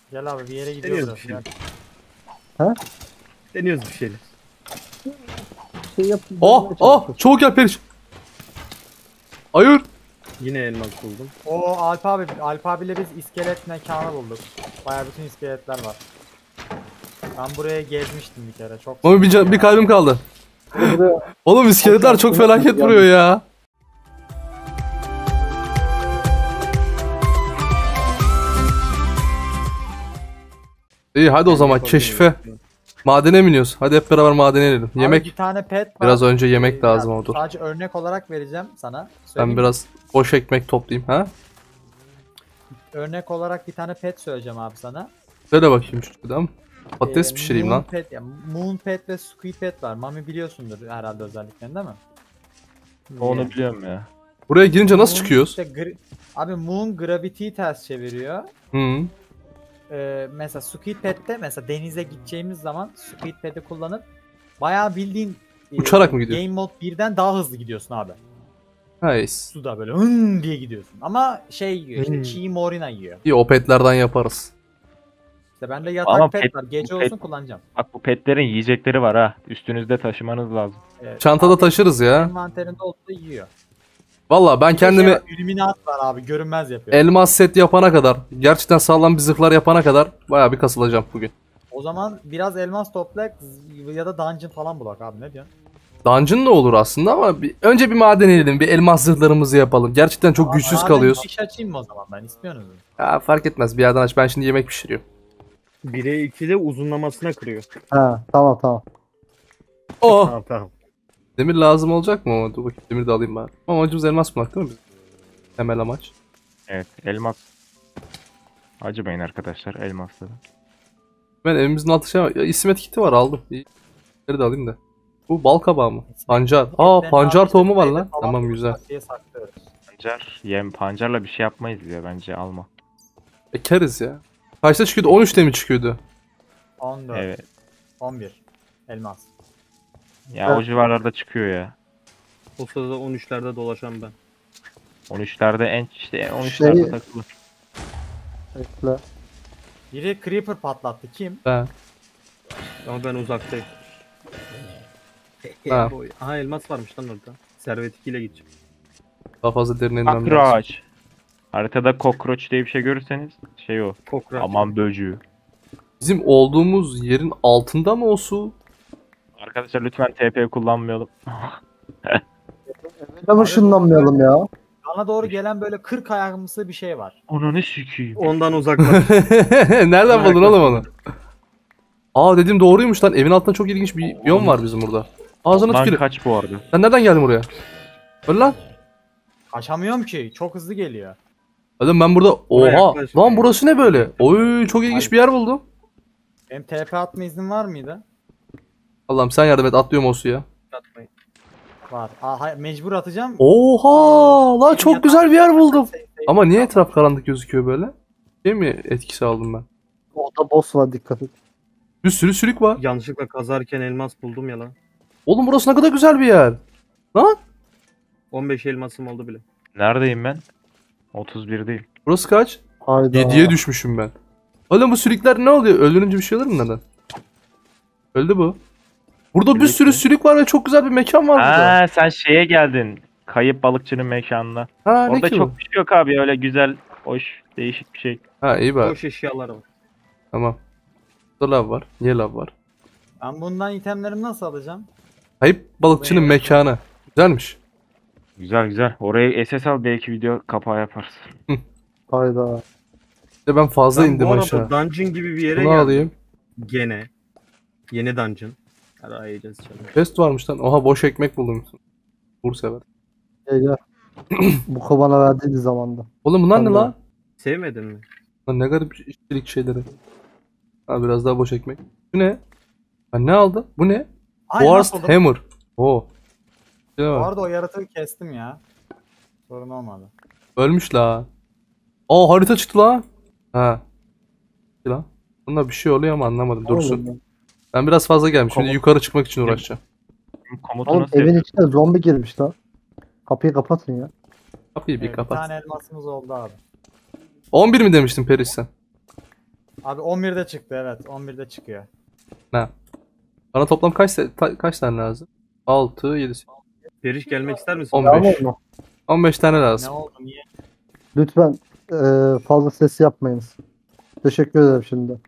Gel abi bir yere gidiyoruz. Deniyoruz bir Gel. şeyler. Ha? Deniyoruz bir şeyler. Şey yap. Çabuk gel Periş. Hayır. Yine elmas buldum. O Alp abiyle biz iskelet mekanı bulduk. Bayağı bütün iskeletler var. Ben buraya gezmiştim bir kere. Çok Ama bir kalbim kaldı. Oğlum iskeletler çok felaket vuruyor ya. İyi hadi o zaman keşfe. Madene mi iniyoruz? Hadi hep beraber madene inelim. Abi Yemek. bir tane pet var. Biraz önce yemek lazım Ya, oldu. Sadece örnek olarak vereceğim sana. Ben Söyleyeyim. biraz boş ekmek toplayayım ha. Örnek olarak bir tane pet söyleyeceğim abi sana. Söyle bakayım şuradan. Patates pişireyim Moon lan. Pet, ya, Moon Pet ve Squid Pet var. Mami biliyorsundur herhalde özelliklerini değil mi? Onu biliyorum ya. Buraya girince nasıl Moon çıkıyoruz? işte abi Moon Gravity'yi ters çeviriyor. Hı. Mesela Squid Pet'te mesela denize gideceğimiz zaman Squid Pet'i kullanıp bayağı bildiğin Uçarak mı gidiyor? Game Mode 1'den daha hızlı gidiyorsun abi. Nice. Suda böyle hın diye gidiyorsun. Ama şey yiyor işte çiğ morina yiyor. İyi o petlerden yaparız. İşte bende yatak Ama pet pet- var. Gece pet- olsun kullanacağım. Bak bu petlerin yiyecekleri var ha. Üstünüzde taşımanız lazım. Çantada Abi, taşırız ya. envanterinde olduğu yiyor. Valla ben kendimi Illuminat var abi görünmez yapıyor. elmas set yapana kadar, gerçekten sağlam bir zırhlar yapana kadar bayağı bir kasılacağım bugün. O zaman biraz elmas topla ya da dungeon falan bulak abi ne diyorsun? Dungeon da olur aslında ama önce bir maden inelim, bir elmas zırhlarımızı yapalım. Gerçekten çok güçsüz Abi, kalıyoruz. iş açayım mı o zaman ben istiyorsunuz mu? Ya fark etmez bir yerden aç, ben şimdi yemek pişiriyorum. 1'e 2'de uzunlamasına kırıyor. Ha tamam. Oh! Tamam. Demir lazım olacak mı ama? Dur bakayım demir de alayım ben. Amacımız elmas bulmak değil mi bizim? Temel amaç. Evet, elmas. Acımayın arkadaşlar elmasları. Ben evimizin altı şey var. Ya, İsmet kiti var aldım. İyi. Bunları da alayım da. Bu bal kabağı mı? Pancar. Pancar tohumu var lan. Tamam güzel. Pancarla bir şey yapmayız ya bence alma. Ekeriz ya. Kaçta çıkıyordu? 13'te mi çıkıyordu? 14, Evet. 11 elmas. Ya o civarlarda çıkıyor ya. O sırada 13'lerde dolaşan ben. 13'lerde işte 13'lerde takılı. Bekle. Biri creeper patlattı kim? Ben. Ama ben uzaktayım. Ha. Aha elmas varmış lan orada. Servet 2 ile gideceğim. Daha fazla derine inmem lazım. Cockroach. Haritada cockroach diye bir şey görürseniz şey o. Kokrak. Aman böcüğü. Bizim olduğumuz yerin altında mı o su? Arkadaşlar lütfen TP kullanmayalım. Neden ışınlanmayalım ya? Bana doğru gelen böyle 40 ayakımsı bir şey var. Onu sikeyim. Ondan uzaklaş. Nereden buldun oğlum onu? Aa dedim doğruymuş lan. Evin altında çok ilginç bir biyom var bizim burada. Ağzına Lan tükürüm. kaç bu arada. Sen nereden geldin buraya? Öl lan. Kaçamıyorum ki çok hızlı geliyor. Adam ben burada. Buraya Oha. yaklaş. Lan burası ne böyle? Oy çok ilginç bir yer buldum. Benim TP atma iznin var mıydı? Allah'ım sen yardım et atlıyorum o suya. Atmayın. Var. Mecbur atacağım. Oha lan çok güzel bir yer buldum. Ama niye etraf karanlık gözüküyor böyle? Şey mi etkisi aldım ben? Orada boss var dikkat et. Bir sürü sülük var. Yanlışlıkla kazarken elmas buldum ya lan. Oğlum burası ne kadar güzel bir yer. Lan 15 elmasım oldu bile. Neredeyim ben? 31'deyim. burası kaç? Hayda. 7'ye düşmüşüm ben. Oğlum bu sülükler ne oluyor? Öldürünce bir şey olur mu neden? Öldü bu. Burada bir Sülük sürü mü? sülük var ve çok güzel bir mekan var burada. Ha sen şeye geldin. Kayıp balıkçının mekanına. Ha ne Orada ki çok bu? bir şey yok abi öyle güzel, hoş, değişik bir şey. Ha iyi bak. Boş eşyalar var. Tamam. Burada lav var. Niye lav var? Ben bundan itemlerimi nasıl alacağım? Kayıp balıkçının Buraya- mekanı. Güzelmiş. Güzel güzel. Oraya SS al belki video kapağı yaparız. Hayda. Bir de ben fazla Ben indim bu arada aşağı. dungeon gibi bir yere Bunu geldim. alayım. Gene. Yeni dungeon. Arayacağız canım. Chest varmış lan. Oha boş ekmek buldum. Vur sever. Gel. Bu kovana verdiği zamanda. Oğlum bunlar ne Tamam. lan? Sevmedin mi? Lan ne garip işçilik şeyleri. Ha biraz daha boş ekmek. Bu ne? Ha ne aldı? Bu ne? Warst nasıl oldu? Hammer. Oo. Şuna Bu bak. arada o yaratığı kestim ya. Sorun olmadı. Ölmüş la. Aa harita çıktı la. Ha. Bir lan. Bunda bir şey oluyor ama anlamadım. Dursun. Oğlum, Ben biraz fazla geldim. Şimdi Komut- yukarı çıkmak için uğraşacağım. Komutu Oğlum nasıl evin yapıyorsun? içine zombi girmiş lan. Kapıyı kapatın ya. Kapıyı bir Bir kapat. tane elmasımız oldu abi. 11 mi demiştin Peris sen? Abi 11'de çıktı, evet 11'de çıkıyor. Bana toplam kaç tane lazım? 6, 7, Periş gelmek ister misin? 15. Yağmur mu? 15 tane Ne lazım. oldu niye? Lütfen fazla ses yapmayınız. Teşekkür ederim şimdi.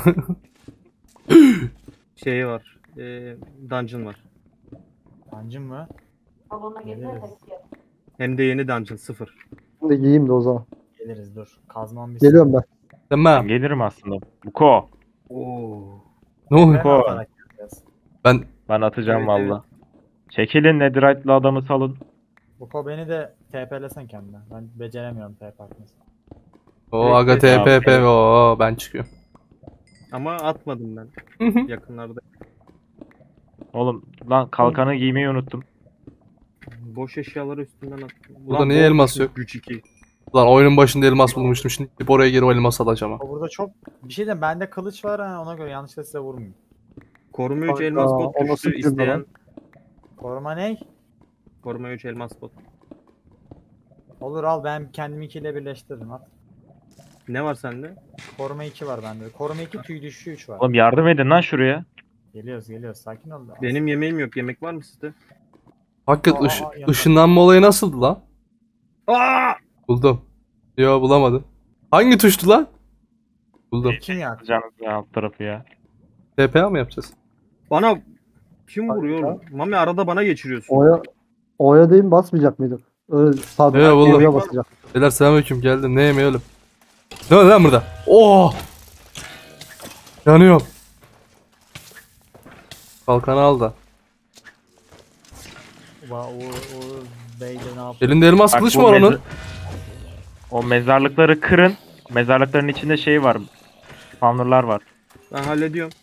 Şeyi var. Dungeon var. Kancım mı? Geliriz. Hem de yeni dungeon 0. Şimdi giyeyim de o zaman. Geliriz dur. Kazmam bir Geliyorum ben. Ben Tamam. gelirim aslında. Buko. Oo. Ne oluyor? Ko. Ben Ben atacağım Evet, valla. Çekilin Netherite'lı adamı salın. Buko beni de TP'lesen kendine. Ben beceremiyorum TP atmasını. o aga Evet, TPP o ben çıkıyorum. Ama atmadım ben. Yakınlarda. Oğlum lan kalkanı giymeyi unuttum. Boş eşyaları üstünden attım. Burada niye elmas yok? Güç 2. Lan oyunun başında elmas bulmuştum. Şimdi gidip oraya geri o elmas alacağım ha. O burada çok bir şey diyeyim, bende kılıç var ha, ona göre yanlışlıkla size vurmayayım. Koruma 3 Hayda, elmas bot o nasıl düştü bir cümle isteyen. lan? Koruma ne? Koruma 3 elmas bot. Olur al, ben kendiminkiyle birleştiririm at. Ne var sende? Koruma 2 var bende. Koruma 2 tüy düşüşü 3 var. Oğlum yardım edin lan şuraya. Geliyoruz sakin ol. da. Benim yemeğim yok. Yemek var mı sizde? Hakikaten yanına. ışınlanma olayı nasıldı lan? Aa! Buldum. Yo bulamadım. Hangi tuştu lan? Buldum. Kim ya? Atacağınız ya alt tarafı ya. TPA mı yapacağız? Bana kim vuruyor oğlum? Mami arada bana geçiriyorsun. O'ya değil mi basmayacak mıydık? Öyle sadece Evet, buldum. O'ya basacak. Beyler selamünaleyküm geldim. Ne yemeği oğlum? Ne var lan burada? Oo! Yanıyorum. Kalkanı al da. O beyle ne yapıyor? Elinde elmas Bak, kılıç bu mı var onun? O mezarlıkları kırın. Mezarlıkların içinde şey var. Spawnerlar var. Ben hallediyorum.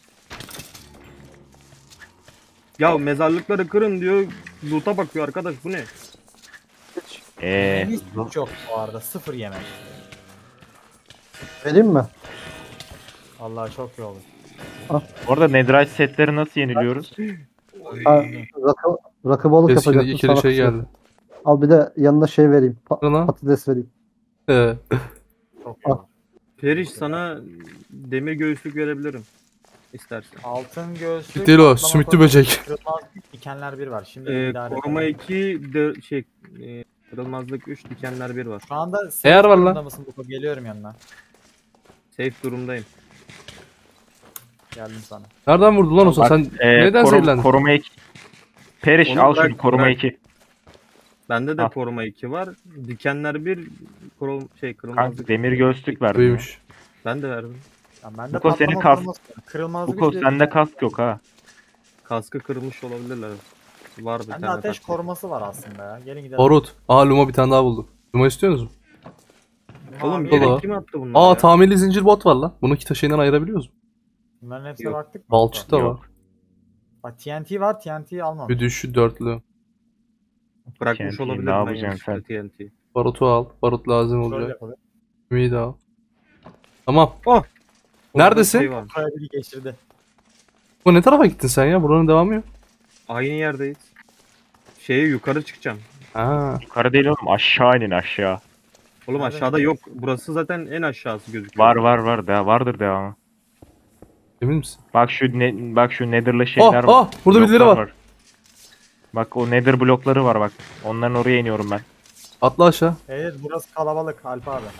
Ya mezarlıkları kırın diyor. Loot'a bakıyor arkadaş, bu ne? Yemeğimiz çok bu arada, 0 yemek. Vereyim mi? Vallahi çok iyi olur. Orada Netherite setleri nasıl yeniliyoruz? Ha, rakı balık Kesin yapacaktım ikili sana. şey kısmet. geldi. Al bir de yanına şey vereyim. Ne lan? Patates vereyim. Çok iyi olur. Periş sana demir göğüslük verebilirim. İstersen. Altın göğüslük. Değil o, patlama sümüklü konusu, böcek. Kırılmaz dikenler 1 var. Şimdi idare Koruma edelim. 2 kırılmazlık 3 dikenler 1 var. Şu anda safe Eğer var lan. durumda mısın Buko? Geliyorum yanına. Safe durumdayım. Geldim sana. Nereden vurdu lan o Bak, sen? Neden zehirlendin? Koruma 2. Periş Onu al bırak, şunu koruma bırak. 2. Bende de Ha. koruma 2 var. Dikenler 1 kırılmazlık. Kanka demir göğüslük verdim. ya. Buymuş. Ben de verdim. Ya bende Buko, senin patlama kas- koruması var. Kırılmazlık Buko bir- sende kask yok ha. Kaskı kırılmış olabilirler. Var bir Bende tane. ateş kask. koruması var aslında ya. Gelin gidelim. Barut. Aa Luma bir tane daha bulduk. Luma istiyorsunuz mu? Oğlum Mavi- bir yere Dolu. kim attı bunları Aa ya? tamirli zincir bot var lan. Bunu kita şeyinden ayırabiliyoruz mu? Bunların hepsine Yok. baktık mı? Balçık da Yok. var. Bak TNT var, TNT'yi almam. Bir düşü dörtlü. Bırakmış TNT 'yi olabilir ne ben yapacaksın yanlışlıkla TNT. Barutu al. Barut lazım Şöyle olacak. yapalım. Ümiyi de al. Tamam. Oh! Neredesin? Orada şey var. Şöyle biri geçirdi. Bu ne tarafa gittin sen ya? Buranın devamı yok. Aynı yerdeyiz. Şeye yukarı çıkacağım. Ha. Yukarı değil oğlum aşağı inin aşağı. Oğlum Nerede? aşağıda yok. Burası zaten en aşağısı gözüküyor. Var vardır devamı. Emin misin? Bak şu Nether'lı şeyler var. Burada birileri Bloklar var. Bak o Nether blokları var bak. Onların oraya iniyorum ben. Atla aşağı. Evet burası kalabalık Alp abi.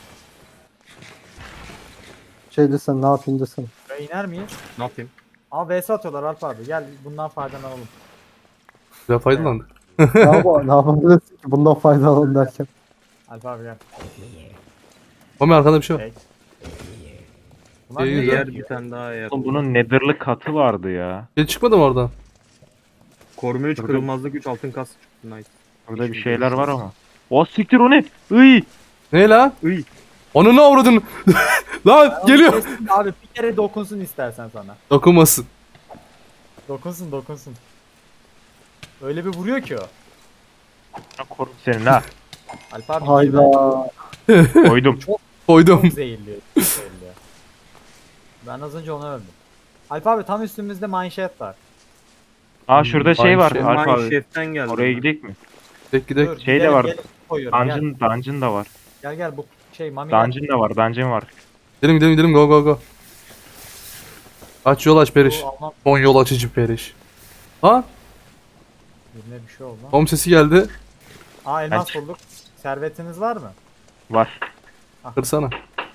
Şey desen ne yapayım desen. Buraya iner miyiz? Ne yapayım? Aa VS atıyorlar Alp abi. Gel bundan faydalanalım. Güzel faydalandık. Ne yapabilirsin ki bundan faydalanın derken. Alp abi gel. Mami arkada bir şey var. Tek. Bunlar İyi, niye güzel. Diğer gelmiyor? bir tane daha yer. Oğlum bunun Nether'lı katı vardı ya. Gel çıkmadı mı oradan? Koruma 3 kırılmazlık 3 altın kask çıktı. Nice. Burada bir şeyler var ama. O siktir o ne? Iy! Ne lan? Iy. Onu ne avradın? Lan Onu geliyor. kestim de Abi bir kere dokunsun istersen sana. Dokunmasın. Dokunsun. Öyle bir vuruyor ki o. Korum senin ha. Alp abi Hayda. Koydum. Koydum. çok zehirliyor. Çok zehirliyor. Ben az önce onu öldüm. Alp abi tam üstümüzde mineshaft var. Aa şurada şey var Şey, Alp abi. Mineshaft'ten geldi. Oraya gidelim mi? Tek gidek. Dur, Şey de gidelim, var. gelin, koyuyorum. Dungeon da var. Gel bu şey mami. Dungeon da var. Dungeon var. Gidelim go. Aç yol aç Periş. Bu Alman Son yol açıcı Periş. Ha? birine bir şey oldu. Tom sesi geldi. Aa elmas Aç. bulduk. Servetiniz var mı? Var. Kırsana.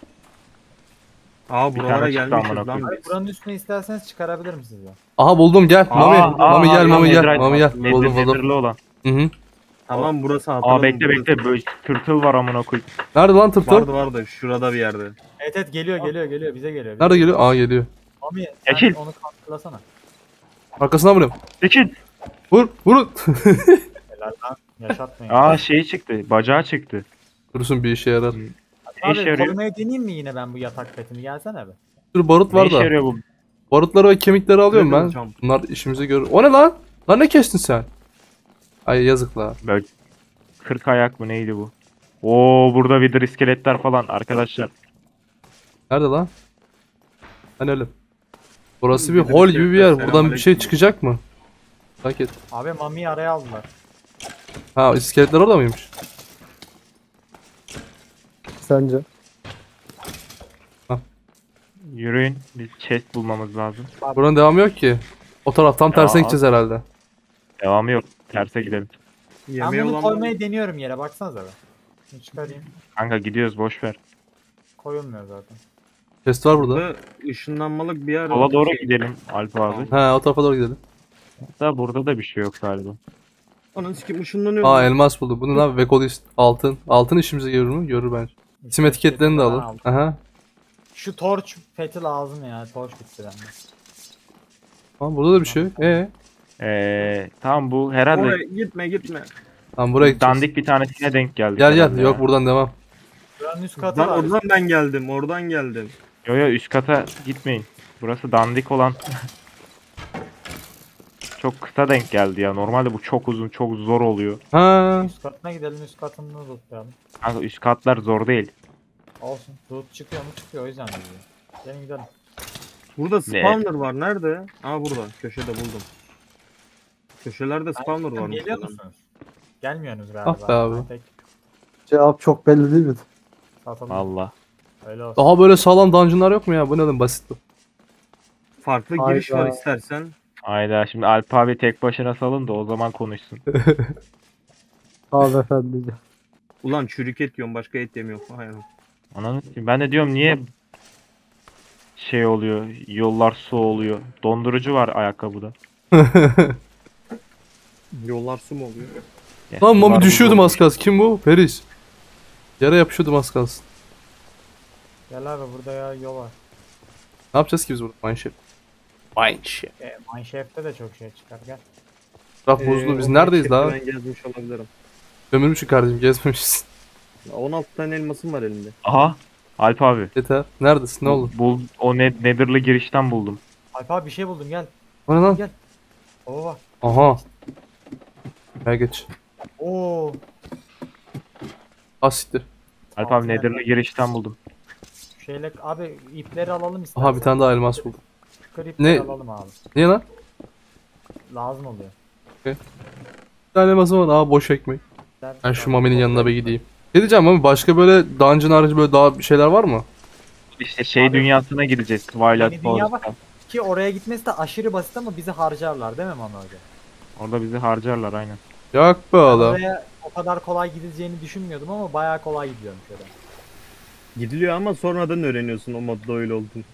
Aa Bir buralara tane çıktı gelmişiz amına lan koyayım. Abi biz. buranın üstüne isterseniz çıkarabilirim sizi. Aha buldum gel. Mami. Mami gel Mami gel. Netherite Mami var. gel. Buldum buldum. Nether'lı olan. Hı hı. Tamam burası hatırladım. Aa bekle burası. bekle. Böyle tırtıl var amına koyayım. Nerede lan tırtıl? Vardı şurada bir yerde. Evet geliyor bize geliyor. Nerede geliyor? Aa geliyor. Mami sen Ekil. onu kontrolasana. Arkasına vuruyorum. Seçin. Vur. Vurun. Helal lan. Yaşatmayın. Aa şey çıktı. Bacağı çıktı. Dursun bir işe yarar. Ne Abi işe yarıyor? korumayı deneyeyim mi yine ben bu yatak petini? Gelsene be. Bir sürü barut Ne var işe da. yarıyor bu? Barutları ve kemikleri alıyorum Nerede ben. hocam? Bunlar işimize görür. O ne lan? Lan ne kestin sen? Ay yazık la. Böyle 40 ayak mı neydi bu? Oo burada wither iskeletler falan arkadaşlar. Nerede lan? Hani öyle. Burası bir Bir de hol bir gibi bir şey- yer. Buradan bir Selamünaleyküm. şey çıkacak mı? Merak et. Abi Mami'yi araya aldılar. Ha iskeletler orada mıymış? Sence? Yürüyün. Biz chest bulmamız lazım. Buranın devamı yok ki. O taraf tam tersine Ya. gideceğiz herhalde. Devamı yok. Terse gidelim. Ben Yemeğe bunu olan koymayı deniyorum yere baksanıza be. Şunu çıkarayım. Kanka gidiyoruz boş ver. Koyulmuyor zaten. Chest var burada. burada ışınlanmalık bir yer Sola var. doğru Şey, gidelim Alp abi. Ha o tarafa doğru gidelim. Hatta burada da bir şey yok galiba. Ananı sikim ışınlanıyor. Aa elmas buldu. Bunu ne abi? Vekolist. Altın. Altın işimize görür mü? Görür bence. İsim etiketlerini de Ben alın. aldım. Aha. Şu torch peti lazım ya. Torch bitti bende. Tamam burada da bir şey yok. Tamam bu herhalde Oraya gitme. Tamam buraya gideceğiz. dandik bir tanesine denk geldik. Gel herhalde gel. ya. Yok buradan devam. Buranın üst katı Lan var. oradan ben geldim. Oradan geldim. Yo yo üst kata gitmeyin. Burası dandik olan. Çok kısa denk geldi ya. Normalde bu çok uzun, çok zor oluyor. Ha. Üst katına gidelim üst katını lootlayalım. Kanka üst katlar zor değil. Olsun. Loot çıkıyor mu çıkıyor o yüzden gidiyor. Gelin gidelim. Burada spawner var. Nerede? Aa burada. Köşede buldum. Köşelerde spawner var. Geliyor musunuz? Gelmiyorsunuz galiba. Ah be abi. Tek Cevap çok belli değil mi? satalım. Allah. Öyle olsun. Daha böyle sağlam dungeonlar yok mu ya? Bu ne lan basit bu. Farklı Hayda. giriş var istersen. Hayda şimdi Alp abi tek başına salın da o zaman konuşsun. Abi efendim. Ulan çürük et yiyorum. Başka et yemiyorum. Hayır. Ananı s**eyim. Ben de diyorum niye şey oluyor, yollar su oluyor. Dondurucu var ayakkabıda. Yollar su mu oluyor? Ya, Lan Mami sular düşüyordum buzlu az kalsın. Kim bu? Peris. Yere yapışıyordum az kalsın. Gel abi burada ya yol var. Ne yapacağız ki biz burada? Mineshaft. Mineshaft. Mineshaft'te de çok şey çıkar gel. Raf buzlu. Biz o neredeyiz markette daha? Ben gezmiş olabilirim. Gömülmüşük kardeşim. Gezmemişiz. 16 tane elmasım var elimde. Aha. Alp abi. Yeter. Neredesin? Ne oldu? O Nether'lı girişten buldum. Alp abi bir şey buldum gel. O ne lan? Gel. Oo bak. Aha. Gel geç. Oo. Asiktir. Alp abi Nether'lı girişten buldum. Şeyle abi ipleri alalım istersen. Aha bir tane daha elmas buldum. Ipleri Ne? alalım abi. Niye lan? Lazım oluyor. Bir tane elmasım var. Aa boş ekmek. Ben şu Mami'nin yanına bir gideyim. Ne diyeceğim Mami? Başka böyle dungeon harici böyle daha bir şeyler var mı? İşte şey Abi- dünyasına gideceğiz. Twilight Yeni dünya Forest'a. bak. Ki oraya gitmesi de aşırı basit ama bizi harcarlar değil mi Mami Hoca? Orada bizi harcarlar aynen. Yok be Ben oğlum. oraya o kadar kolay gidileceğini düşünmüyordum ama bayağı kolay gidiyorum şöyle. Gidiliyor ama sonradan öğreniyorsun o modda öyle olduğunu.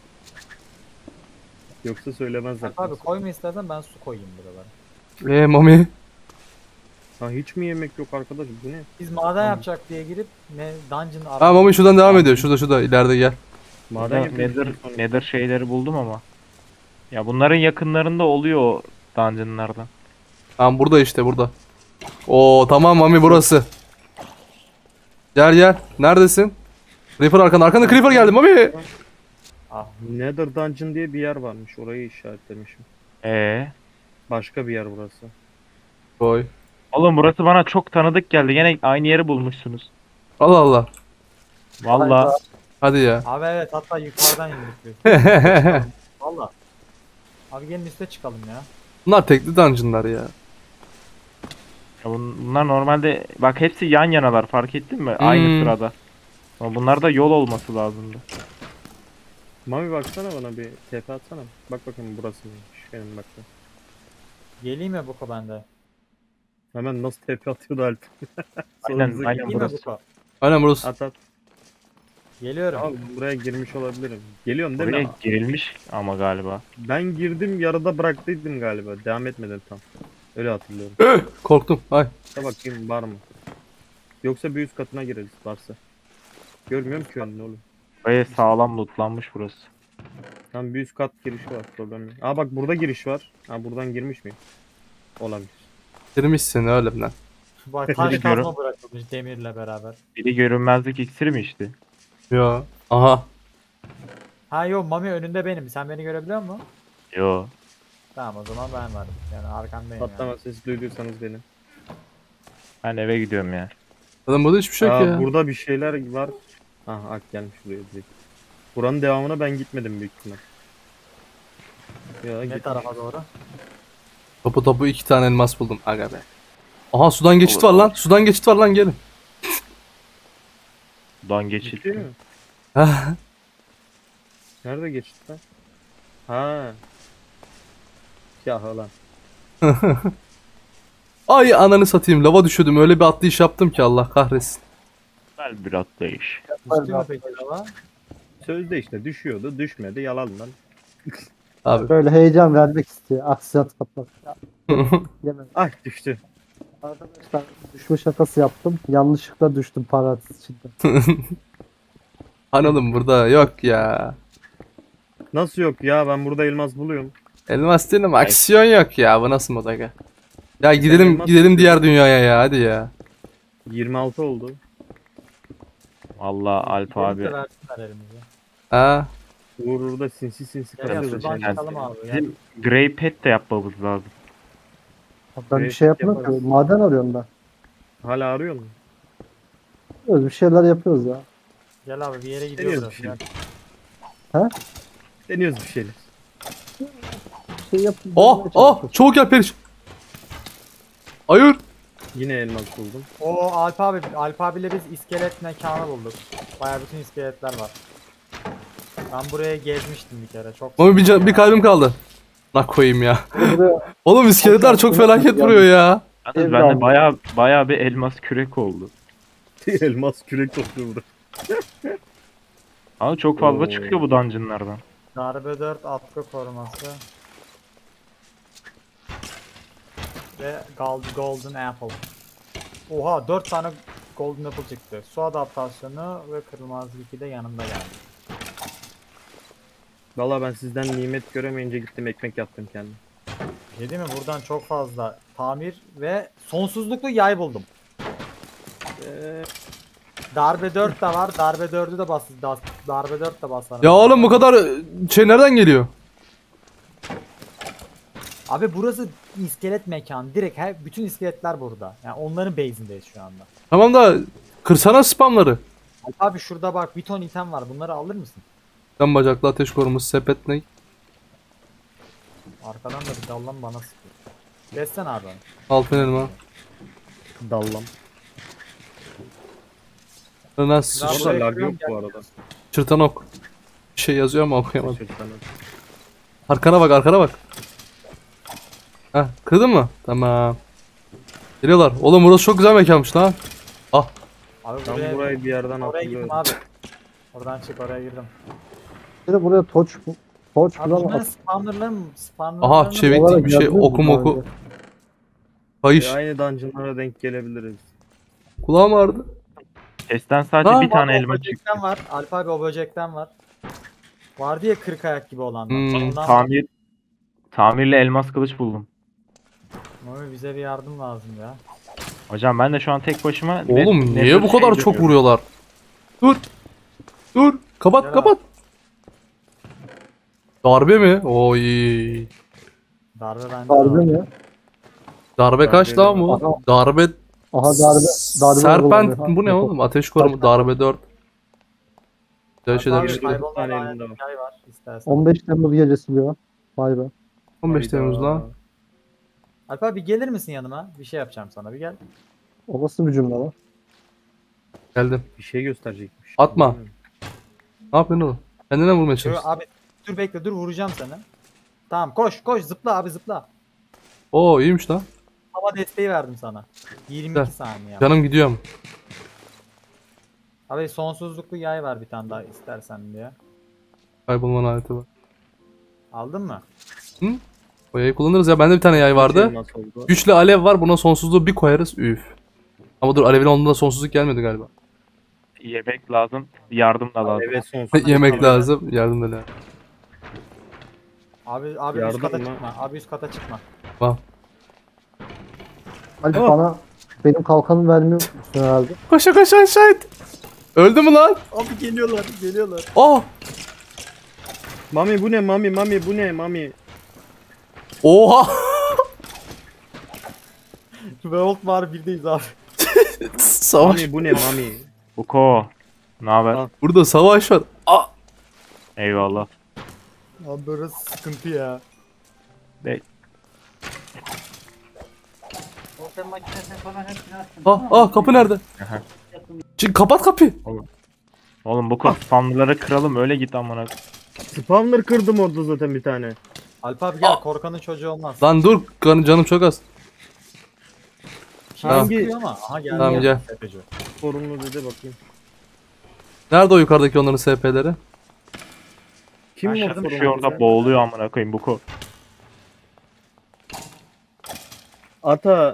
Yoksa söylemezler. Alp abi koyma istersen ben su koyayım buralara. Mami. Ha hiç mi yemek yok arkadaş bu ne? Biz maden yapacak diye girip ne dungeon Ha Mami şuradan devam ediyor. Şurada ileride gel. Maden Nether, yapıyorsun sonra. Nether şeyleri buldum ama. Ya bunların yakınlarında oluyor o dungeonlardan. Tamam burada işte burada. Oo tamam Mami burası. Gel gel. Neredesin? Creeper arkanda. Arkanda Creeper geldi Mami. Nether Dungeon diye bir yer varmış. Orayı işaretlemişim. Başka bir yer burası. Koy. Oğlum burası bana çok tanıdık geldi. Yine aynı yeri bulmuşsunuz. Allah Allah. Valla. Hadi ya. Abi evet hatta yukarıdan indik biz. Valla. Abi gelin üste çıkalım ya. Bunlar tekli dungeonlar ya. Bunlar normalde bak hepsi yan yanalar fark ettin mi? Aynı sırada. Ama bunlarda yol olması lazımdı. Mami baksana bana bir TP atsana. Bak bakayım burası mıymış benim baktım. Geleyim mi Buko bende? Hemen nasıl TP atıyordu Alp. Aynen Sorumuza aynen Geleyim mi burası. Buko? Aynen burası. At at. Geliyorum. Abi buraya girmiş olabilirim. Geliyorum değil Buraya mi? girilmiş ama galiba. Ben girdim yarıda bıraktıydım galiba. Devam etmedim tam. Öyle hatırlıyorum. Korktum. Ay. Da bakayım var mı? Yoksa bir üst katına gireriz varsa. Görmüyorum ki önünü oğlum. Buraya sağlam lootlanmış burası. Tam bir üst kat girişi var, problem yok. Aa bak burada giriş var. Ha buradan girmiş miyim? Olabilir. Girmişsin öyle lan. Bak taş Biliyorum. kazma bırakılmış demirle beraber. Biri görünmezlik iksiri mi içti? Ya. Aha. Ha yok Mami önünde benim. Sen beni görebiliyor musun? Yo. Tamam o zaman ben varım. Yani arkandayım Patlama yani. sesi duyduysanız benim. Ben eve gidiyorum ya. Zaten burada hiçbir şey yok Aa, ya. burada bir şeyler var. Aha Ak gelmiş buraya direkt. Buranın devamına ben gitmedim büyük ihtimal. Ya Ne gitmiş. tarafa doğru? Topu topu 2 tane elmas buldum. Aga be. Aha sudan geçit var lan. Sudan geçit var lan gelin. Sudan geçit. Ciddi mi? Nerede geçti lan? Ha. Ya lan. Ay ananı satayım. Lava düşüyordum. Öyle bir atlayış yaptım ki Allah kahretsin. Güzel bir atlayış. Düştü mü peki hava? Sözde işte düşüyordu, düşmedi yalan lan. Abi. Böyle heyecan vermek istiyor. Aksiyat katmak. Ya, yemem. Ay düştü. Arkadaşlar düşme şakası yaptım. Yanlışlıkla düştüm parantez içinde. Hani oğlum burada yok ya. Nasıl yok ya ben burada elmas buluyorum. Elmas değil ama aksiyon yok ya. Bu nasıl mod aga? Ya gidelim elmas gidelim diğer dünyaya ya hadi ya. 26 oldu. Vallahi Alp Gelip abi. de versinler elimize. Ha. Uğur burada sinsi sinsi Gel ya kasıyor şuradan zaten. çıkalım abi. Gel. Bizim Grey Pet de yapmamız lazım. Ben bir şey yapmıyorum ki. Maden arıyorum ben. Hala arıyor mu? Biz bir şeyler yapıyoruz ya. Gel abi bir yere Deniyoruz gidiyoruz. bir şey. Gel. Deniyoruz bir şeyler. Bir şey yapıyoruz. Oh çabuk gel Periş. Hayır. Yine elmas buldum. O Alp abiyle biz iskelet mekanı bulduk. Bayağı bütün iskeletler var. Ben buraya gezmiştim bir kere. Çok Ama bir kalbim kaldı. Nak koyayım ya. Buraya Oğlum iskeletler çok felaket vuruyor ya. Yalnız Evde bende aldım. bayağı bir elmas kürek oldu. elmas kürek topluyor burada. Ama çok fazla Oo. çıkıyor bu dungeonlardan. darbe 4 atkı koruması. Ve golden apple. Oha 4 tane golden apple çıktı. Su adaptasyonu ve kırılmazlık 2 de yanımda geldi. Valla ben sizden nimet göremeyince gittim ekmek yaptım kendim. Şey değil mi? Buradan çok fazla tamir ve sonsuzluklu yay buldum. Darbe 4 de var. Darbe 4'ü de darbe 4 de basalım. Ya oğlum bu kadar şey nereden geliyor? Abi burası iskelet mekanı. Direkt bütün iskeletler burada. Yani onların base'indeyiz şu anda. Tamam da kırsana spamları. Abi şurada bak bir ton item var. Bunları alır mısın? Sen bacaklı ateş koruması sepet ne? Arkadan da bir dallan bana sıkıyor. Geçsen abi. onu. Altın elma. Dallam. Nasıl Bravo. Orada lag yok bu arada. çırtan ok. Bir şey yazıyor ama okuyamadım. Şaşırtanım. Arkana bak arkana bak. Heh kırdın mı? Tamam. Geliyorlar. Oğlum burası çok güzel mekanmış lan. Ah. Abi Ben buraya, burayı bir yerden oraya gittim hatırlıyorum. abi. Oradan çık oraya girdim. Bir de buraya torç Abi falan bunların at. spawnerlarını Aha çeviklik Olarak bir şey yazıyor mu oku daha moku. önce? Kayış. Aynı dungeonlara denk gelebiliriz. Kulağım ağrıdı. Chest'ten sadece Ha, bir tane Abi, o elma çıktı. böcekten var. Alp abi o böcekten var. Vardı ya 40 ayak gibi olan. Hmm. Tamirli elmas kılıç buldum. Abi bize bir yardım lazım ya. Hocam ben de şu an tek başıma Oğlum niye bu şey kadar çok dönüyorum. vuruyorlar? Dur. Dur. Kapat Gel kapat. Darbe mi? Oy. Darbe bende Darbe var. mi? Darbe kaç Darbe lan bu? Darbe Aha darbe serpent kullanıyor. bu ne oğlum? Ateş korumu darbe 4. Güzel Alp şeyler abi bir- kaybolma tane lanet elinde var. hikaye var istersen. 15 Temmuz gecesi diyor. Vay be. 15 Hayda. Temmuz lan. Alp abi gelir misin yanıma? Bir şey yapacağım sana bir gel. O nasıl bir cümle lan? Geldim. Bir şey gösterecekmiş. Atma. Ne yapıyorsun oğlum? Kendine vurmaya Şöyle, çalış. abi dur bekle dur vuracağım seni. Tamam koş koş zıpla abi zıpla. Oo iyiymiş lan. Hava desteği verdim sana. 22 Güzel. saniye. Canım gidiyor mu? Abi sonsuzluklu yay var bir tane daha istersen diye. Kaybolma aleti var. Aldın mı? O yayı kullanırız ya. Bende bir tane yay vardı. Nasıl oldu? Güçlü alev var. Buna sonsuzluğu bir koyarız. Üf. Ama dur alevin olduğunda sonsuzluk gelmedi galiba. Yemek lazım. Yardım da lazım. Evet sonsuz. Yemek lazım. Yardım da lazım. Abi üst Yardım kata mı? çıkma. Abi üst kata çıkma. Tamam. Hadi Oh. bana benim kalkanımı vermiyor musun herhalde? Koşa koşa aşağı it. Öldü mü lan? Abi geliyorlar geliyorlar. Oh. Mami bu ne Mami bu ne Mami? Oha. World var birdeyiz abi. Savaş. Mami bu ne Mami? Buko. Ne haber? Al. Burada savaş var. Aa. Eyvallah. Abi burası sıkıntı ya. Bek. Kapı nerede? Aha. Çık kapat kapıyı. Oğlum Buko spamları kıralım öyle git amına. Spawner kırdım orada zaten bir tane. Alp abi gel korkanın çocuğu olmaz. Lan dur. Canım çok az. Şey Tamam. sıkıyor ama. Aha geldi. Tamam, gel. Tepeci. Sorunlu dedi bakayım. Nerede o yukarıdaki onların SP'leri? Kim Aşağıda var mı? sorunlu? Şu orada boğuluyor amına koyayım Buko. Ata.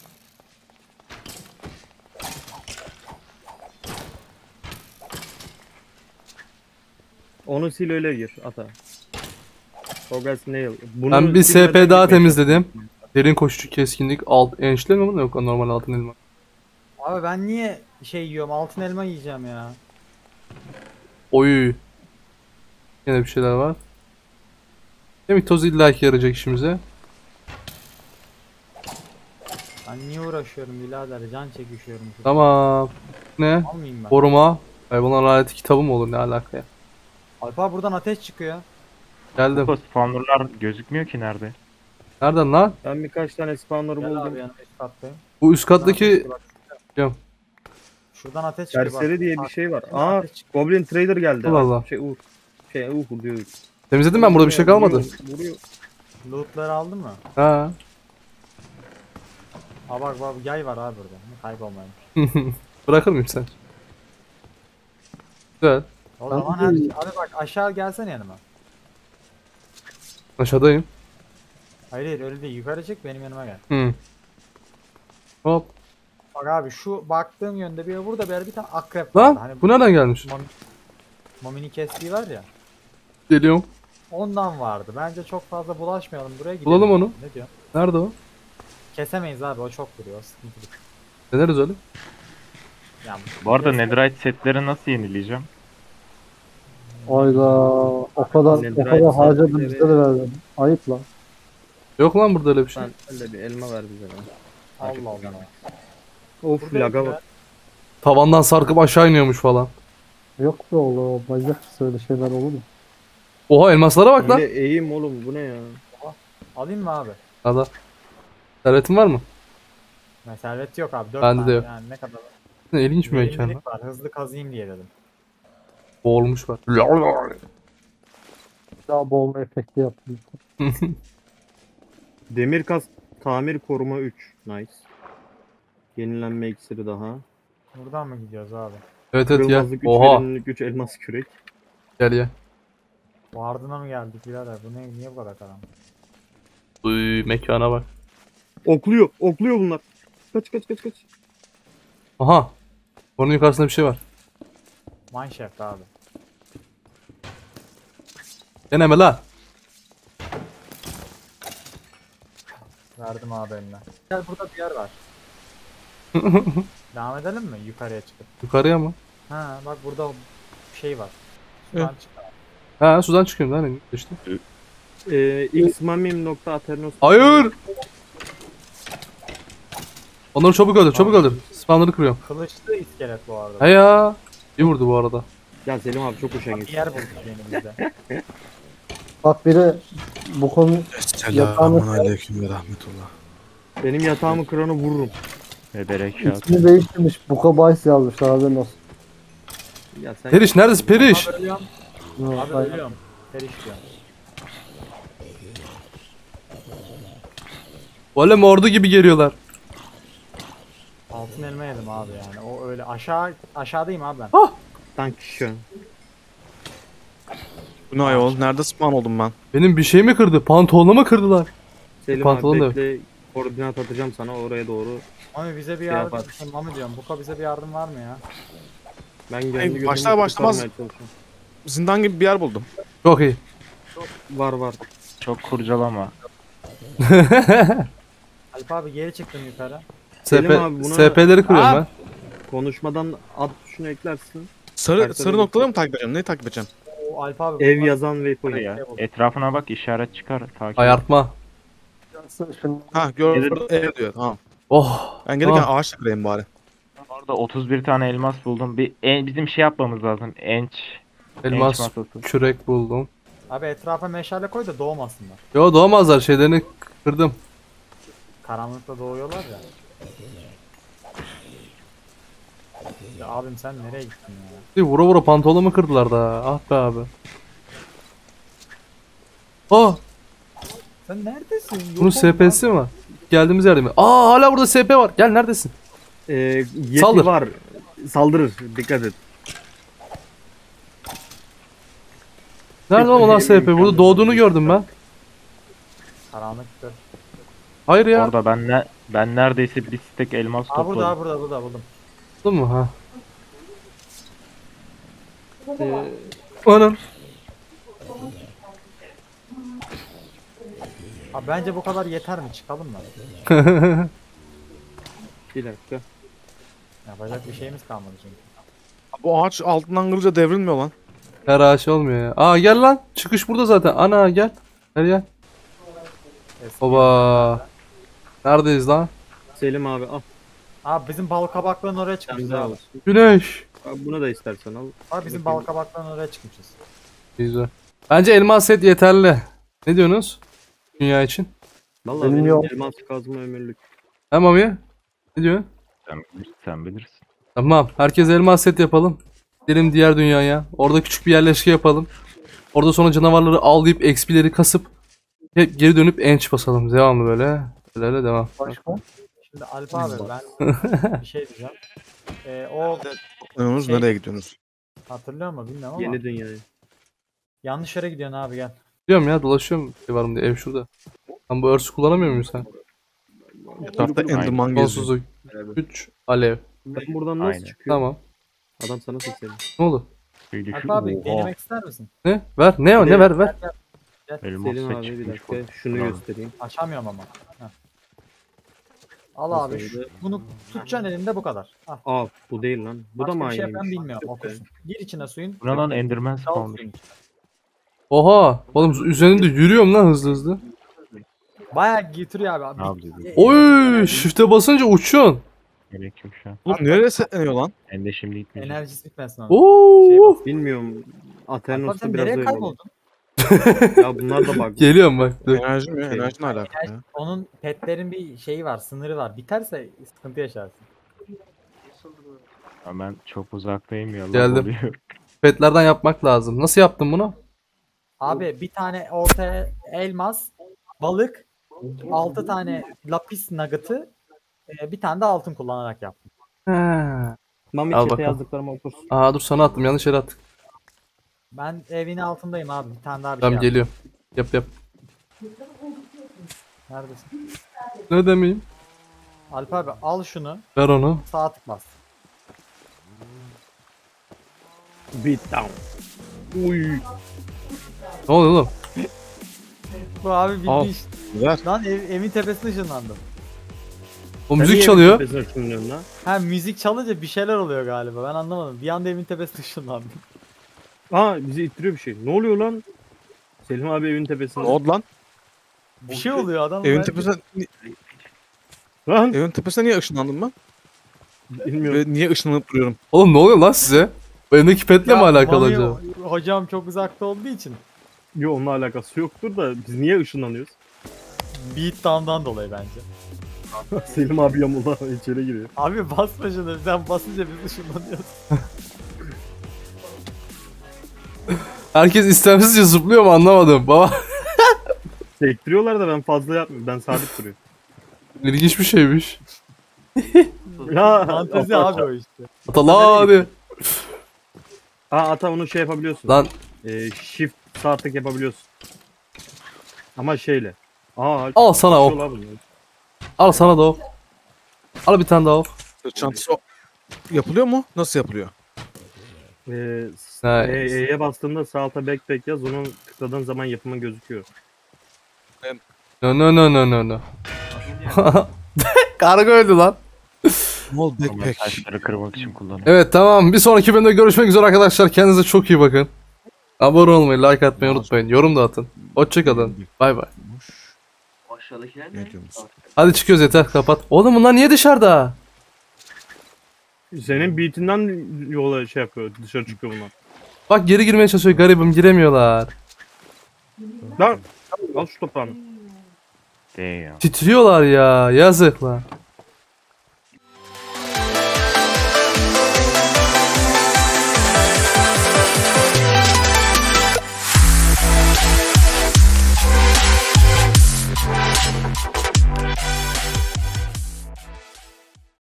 Onu sil öyle gir Ata. Progress Nail. Bunu Ben bir silmeden SP daha girmeyeceğim. temizledim. Derin koşucu keskinlik alt enişte mi? Yok normal altın elma. Abi ben niye şey yiyorum altın elma yiyeceğim ya. Oy. Yine bir şeyler var. Kemik tozu illaki yarayacak işimize. Ben niye uğraşıyorum birader can çekişiyorum. şurada. Tamam. Ne? Almayayım ben. Koruma. Kaybolan aleti kitabı mı olur ne alaka ya? Alp abi buradan ateş çıkıyor. Geldim. Buko spawnerlar gözükmüyor ki nerede? Nereden lan? Ben birkaç tane spawner Gel abi buldum. yanıma üst kattayım. Bu üst kattaki... Şuradan ateş çıkıyor. Biliyorum. Şuradan ateş çıkıyor. Serseri bak. diye Bak, bir şey var. şuradan Aa ateş çıkıyor. Goblin Trader geldi. Allah Allah. Uğur diyor. Temizledim ben burada bir şey kalmadı. Vuruyor. Lootları aldın mı? Ha. Aa bak yay var abi burada. Kaybolmayın. Bırakır mıyım sen? Güzel. O Ben zaman de- her şey. Abi bak aşağı gelsene yanıma. Aşağıdayım. Hayır öyle değil yukarı çık benim yanıma gel. Hı. Hop. Bak abi şu baktığım yönde burada bir tane akrep vardı. Lan Hani bu nereden gelmiş? Momini kestiği var ya. Geliyorum. Ondan vardı. Bence çok fazla bulaşmayalım buraya gidelim. Bulalım onu. Ne diyor? Nerede o? Kesemeyiz abi o çok vuruyor. Sıkıntılı. Deneriz öyle. Yani, Bu arada kes- Netherite setleri nasıl yenileyeceğim? Ayda o kadar harcadım bize de verdin. Ayıp lan. Yok lan burada öyle bir şey. Sen öyle bir elma ver bize lan. Allah Allah. Of laga bak. Tavandan sarkıp aşağı iniyormuş falan. Yok be oğlum. Manyak öyle şeyler olur mu? Oha elmaslara bak lan. Öyle eğim oğlum bu ne ya? Alayım mı abi? Hadi. Servetin var mı? Servet yok abi. 4 Bende tane. de yok. Yani ne kadar? Ne ilginç bir mekan. Verimlilik var. Hızlı kazıyım diye dedim. Boğulmuş var. Daha boğulma efekti yaptım. Demir kas tamir koruma 3. Nice. Yenilenme iksiri daha. Buradan mı gidiyoruz abi? Evet evet gel. Kırılmazlık 3, Oha. verimlilik 3, elmas kürek. Gel gel. Bu ardına mı geldik birader? Bu niye bu kadar karanlık? Uy mekana bak. Okluyor bunlar. Kaç. Aha. Onun yukarısında bir şey var. Mineshaft abi. Deneme lan. Verdim abi eline. Gel burada bir yer var. Devam edelim mi yukarıya çıkıp? Yukarıya mı? Ha bak burada şey var. Şuradan çık. Ha sudan çıkıyorum lan işte. xmamim.aternos. Hayır. Onları çabuk öldür, çabuk öldür. Spamları kırıyorum. Kılıçlı iskelet bu arada. He ya. İyi vurdu bu arada. Ya Selim abi çok hoşuna Bir gitti. yer bulduk yenimizde. Bak biri bu konu Selamun aleyküm ve rahmetullah. Benim yatağımı kıranı vururum. Ve berekat. ismini değiştirmiş. Buka Bays yazmışlar haberin olsun. Ya sen Periş neredesin Periş? Abi ölüyorum. Abi ölüyorum. Periş diyorum. Oğlum ordu gibi geliyorlar. Altın elma yedim abi yani. O öyle aşağıdayım abi ben. Tank şu. Bu ne ayol? Nerede spawn oldum ben? Benim bir şey mi kırdı? Pantolonumu kırdılar. Selim Pantolon da abi bekle. Koordinat atacağım sana oraya doğru. Mami bize bir Şey yardım. yapar. Mami diyorum. Buka bize bir yardım var mı ya? Ben kendi gözümü başlar başlamaz- kurtarmaya çalışıyorum. Zindan gibi bir yer buldum. Çok iyi. Var. Çok kurcalama. Alp abi geri çıktım yukarı. Selim abi buna- SP'leri kırıyorum ben. Konuşmadan ad tuşunu eklersin. Sarı Haritada bir- noktaları mı takip edeceğim? Neyi takip edeceğim? O Alp abi. Ev bunlar- yazan waypoint. Ya. Etrafına bak, işaret çıkar. Takip et. Ayartma. Şimdi Ha gördüm. Ev diyor. Tamam. Oh. Ben gelirken Ah. ağaçla kırayım bari. Orada 31 tane elmas buldum. Bizim şey yapmamız lazım. Enç Elmas masası. kürek buldum. Abi etrafa meşale koy da doğmasınlar. Yo doğmazlar, şeylerini kırdım. Karanlıkta doğuyorlar ya. Ya abim sen nereye gittin ya? Vura vura pantolonumu kırdılar da. Ah be abi. Oh. Sen neredesin? Yok Bunun oldun SP'si mi var? Geldiğimiz yerde mi? Aa hala burada SP var. Gel neredesin? Yeti Saldır. var. Saldırır. Dikkat et. Nerede oğlum lan SP? Burada doğduğunu gördüm ben. abi. Karanlıktır. Hayır ya. Orada ben neredeyse bir stek elmas Aa topladım. burada buldum. Buldun mu? Ha. Anam. Abi bence bu kadar yeter mi? Çıkalım mı? Bir dakika. Yapacak bir şeyimiz kalmadı çünkü. Bu ağaç altından kırınca devrilmiyor lan. Her ağaç olmuyor ya. Aa gel lan. Çıkış burada zaten. Ana gel. Gel. Eski. Oba. Neredeyiz lan? Selim abi al. Abi bizim bal kabaklarının oraya Sen çıkmışız de abi. al. Güneş. Abi bunu da istersen al. Abi bizim bal kabaklarının oraya çıkmışız. Güzel. Bence elmas set yeterli. Ne diyorsunuz? Dünya için. Vallahi Benim benim yok. elmas kazma ömürlük. He Mami? Ne diyorsun? Sen bilirsin. Tamam. Herkes elmas set yapalım. Gidelim diğer dünyaya. Orada küçük bir yerleşke yapalım. Orada sonra canavarları avlayıp XP'leri kasıp hep geri dönüp enç basalım. Devamlı böyle. Böyle devam. başka? Şimdi Alp abi ben bir şey diyeceğim. O Gidiyorsunuz, Şey- nereye gidiyorsunuz? hatırlıyor musun bilmiyorum ama Yeni dünyayı. yanlış yere gidiyorsun abi gel. Diyorum ya dolaşıyorum. Şey var mı diye. Ev şurada. Lan bu örsü kullanamıyor muyum sen? Etrafta Enderman geziyor. Sonsuzluk. 3 alev. Ben buradan nasıl Aynen. çıkıyorum? Tamam. Adam sana sesleniyor. Ne oldu? Alp abi denemek ister misin? Ne? Ver. Ne o? Ne ver? Selim Elmas abi set bir çıkmış. dakika şunu Bravo. göstereyim. Açamıyorum ama. Heh. Al Nasıl abi oldu? bunu tutacaksın elinde bu kadar. Al. Aa bu değil lan. Bu da Başka mı bir şey aynıymış? ben bilmiyorum okursun. Gir içine suyun. Buna lan Enderman Dal spawnmış. suyun içine. Oha. Oğlum üzerinde yürüyorum lan hızlı. Bayağı getiriyor abi. Ne yapacağız? Oy, shift'e basınca uçuyorsun. Gerek yok şu an. Oğlum nereye setleniyor lan? Ben de şimdi gitmeyeceğim. Enerjisi bitmesin onun. Şey Oo. bas. Bilmiyorum. Alp abi Aternos'ta sen biraz nereye öyle. kayboldun? Ya bunlar da bak. Geliyorum bak. Dur. Enerji mi? Enerji ne alaka ya? Onun petlerin bir şeyi var, sınırı var. Biterse sıkıntı yaşarsın. Ama ben çok uzaktayım ya. Geldim. Oluyor. Petlerden yapmak lazım. Nasıl yaptın bunu? Abi bir tane ortaya elmas, balık, 6 tane lapis nugget'ı, bir tane de altın kullanarak yaptım. Ha. Mami Al chat'e bakalım. yazdıklarımı okursun. Aa dur sana attım. Yanlış yere attık. Ben evin altındayım abi. Bir tane daha bir Tamam şey geliyorum. Yap. yaptım. Neredesin? Ne demeyeyim? Alp abi al şunu, Ver onu. sağ tık bas. Beat down. Uy. Ne oluyor oğlum? Bu abi bildiğin Al. iş. Güzel. Lan evin tepesine ışınlandım. O müzik çalıyor. Lan. Ha müzik çalınca bir şeyler oluyor galiba. Ben anlamadım. Bir anda evin tepesine ışınlandım. Aa bizi ittiriyor bir şey. Ne oluyor lan? Selim abi evin tepesinde. Ne oldu lan? Bir şey oluyor adam. Evin ben- tepesine, Lan evin tepesine niye ışınlandım ben? bilmiyorum. Ve niye ışınlanıp duruyorum? Oğlum ne oluyor lan size? Bu evdeki petle Ya, mi alakalı Mami, acaba? hocam çok uzakta olduğu için. Yo onunla alakası yoktur da biz niye ışınlanıyoruz? Beatdown'dan dolayı bence. Selim abi yamulda içeri giriyor. Abi basma şunu. Sen basınca biz ışınlanıyoruz. Herkes istemsizce zıplıyor mu anlamadım. Baba Sektiriyorlar da ben fazla yapmıyorum. Ben sabit duruyorum. ilginç bir şeymiş. Ya Fantezi abi o işte. Atala hadi. ata onu şey yapabiliyorsun. Lan Shift sağ tık yapabiliyorsun. Ama şeyle. al sana ok. ok. Al sana da ok. Al bir tane daha ok. Sırt çantası yapılıyor mu? Nasıl yapılıyor? Nice. E'ye bastığında sağ alta backpack yaz. Onu tıkladığın zaman yapımın gözüküyor. No no no no no no. Karga öldü lan. Small Ama backpack. taşları kırmak için kullanıyor. Evet tamam. Bir sonraki bölümde görüşmek üzere arkadaşlar. Kendinize çok iyi bakın. Abone olmayı, like atmayı unutmayın. Yorum da atın. Hoşçakalın. Bay bay. Ne diyorsun? Hadi çıkıyoruz yeter kapat. Oğlum bunlar niye dışarıda? Senin beatinden yola şey yapıyor. Dışarı çıkıyor bunlar. Bak geri girmeye çalışıyor garibim giremiyorlar. Lan al şu toprağını. Damn. Titriyorlar ya yazık lan.